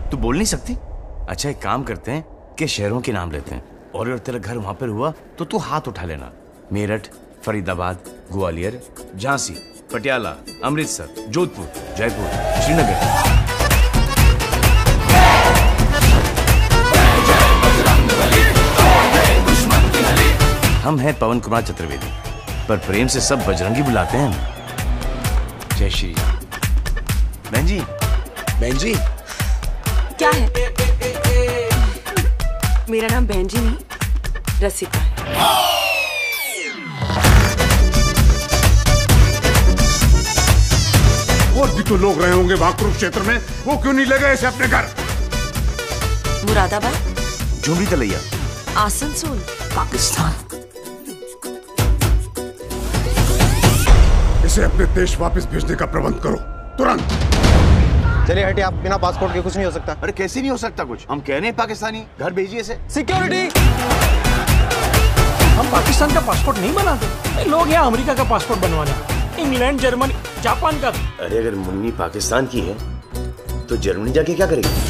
तू बोल नहीं सकती? अच्छा एक काम करते हैं कि शहरों के नाम लेते हैं, और अगर तेरा घर वहां पर हुआ तो तू हाथ उठा लेना। मेरठ, फरीदाबाद, ग्वालियर, झांसी, पटियाला, अमृतसर, जोधपुर, जयपुर, श्रीनगर। हम हैं पवन कुमार चतुर्वेदी, पर प्रेम से सब बजरंगी बुलाते हैं हम। जय श्री राम। बहन जी। बहन जी क्या है? मेरा नाम बहन जी नहीं, रसिका है। और भी तो लोग रहे होंगे वहां कुरुक्षेत्र में, वो क्यों नहीं ले गए इसे अपने घर? मुरादाबाद, झुमरी तलैया, आसनसोल, पाकिस्तान। इसे अपने देश वापस भेजने का प्रबंध करो तुरंत। चलिए हटिए, आप बिना पासपोर्ट के कुछ नहीं हो सकता। अरे कैसे नहीं हो सकता कुछ? हम कह रहे हैं पाकिस्तानी, घर भेजिए इसे। सिक्योरिटी! हम पाकिस्तान का पासपोर्ट नहीं बनाते, लोग यहाँ अमेरिका का पासपोर्ट बनवाने, इंग्लैंड, जर्मनी, जापान का। अरे अगर मुन्नी पाकिस्तान की है तो जर्मनी जाके क्या करेगी?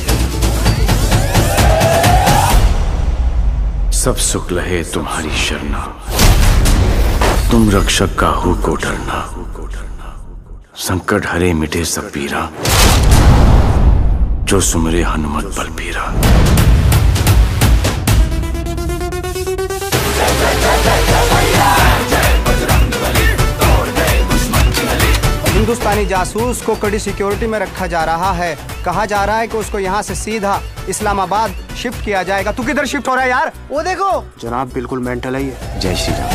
सब सुख लहे तुम्हारी शरणा, तुम रक्षक काहू को डरना, संकट हरे मिटे सब पीरा, जो सुमरे हनुमत बलबीरा। हिंदुस्तानी जासूस को कड़ी सिक्योरिटी में रखा जा रहा है। कहा जा रहा है कि उसको यहाँ से सीधा इस्लामाबाद शिफ्ट किया जाएगा। तू किधर शिफ्ट हो रहा है यार? वो देखो जनाब, बिल्कुल मेंटल है ये। जय श्री राम।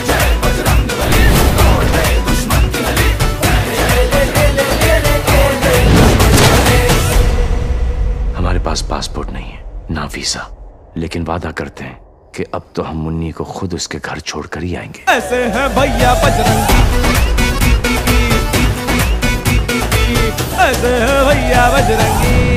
हमारे पास पासपोर्ट नहीं है, ना वीजा, लेकिन वादा करते हैं कि अब तो हम मुन्नी को खुद उसके घर छोड़कर ही आएंगे। ऐसे हैं भैया बजरंगी, ऐसे हैं भैया बजरंगी।